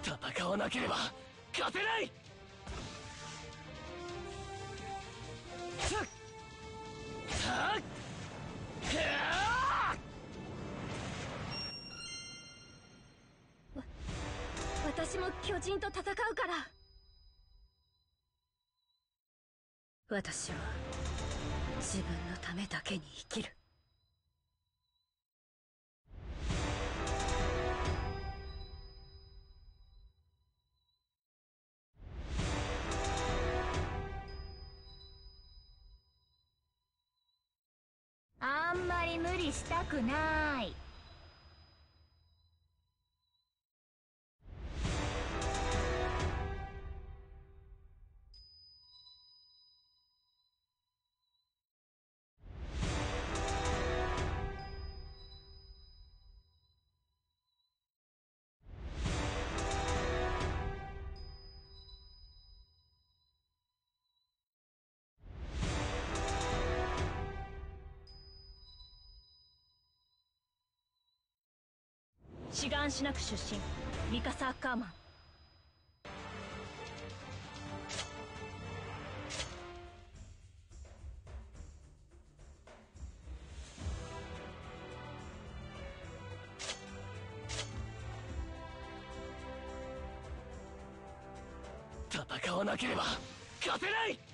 戦わなければ勝てない。 私も巨人と戦うから。私は自分のためだけに生きる。 あんまり無理したくない。 志願しなく出身ミカサ・アッカーマン。 戦わなければ勝てない。